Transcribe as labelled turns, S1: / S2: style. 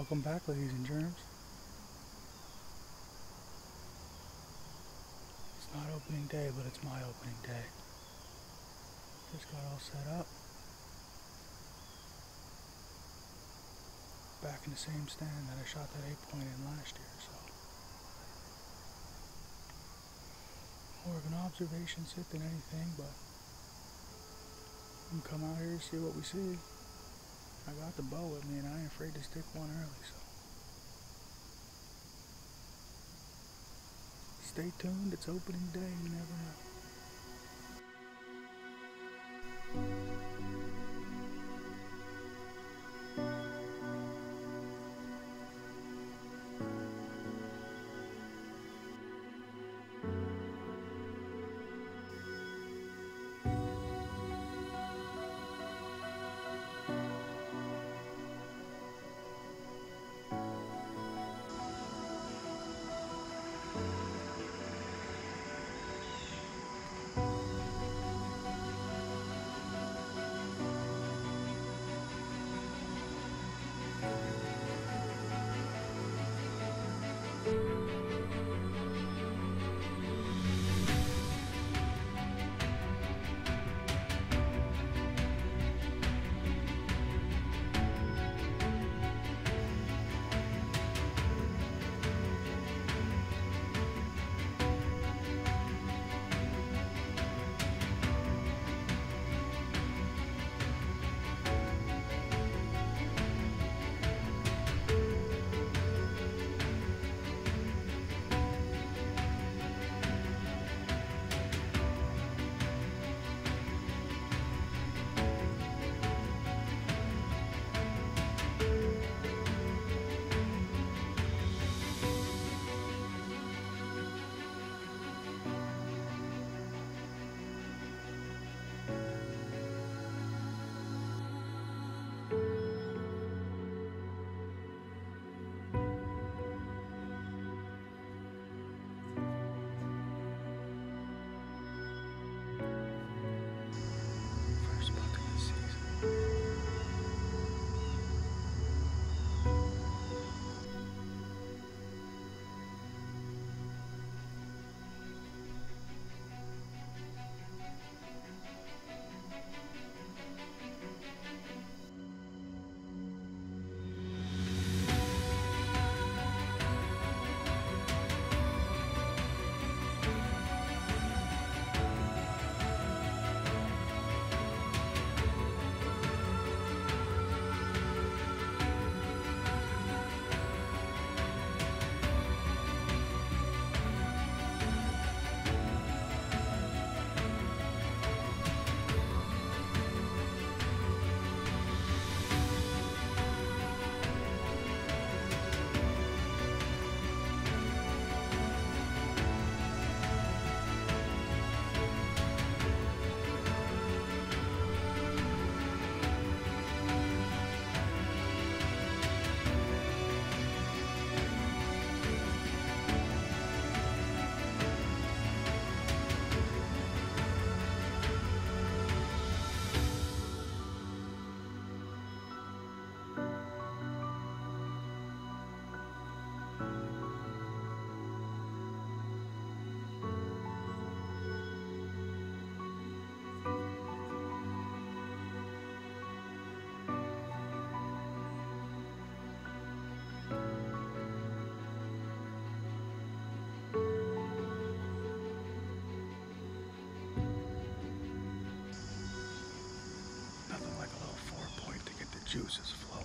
S1: Welcome back, ladies and germs. It's not opening day, but it's my opening day. Just got all set up. Back in the same stand that I shot that 8-point in last year, so. More of an observation sit than anything, but we can come out here and see what we see. I got the bow with me and I ain't afraid to stick one early, so. Stay tuned, it's opening day, you never know. Juices flow.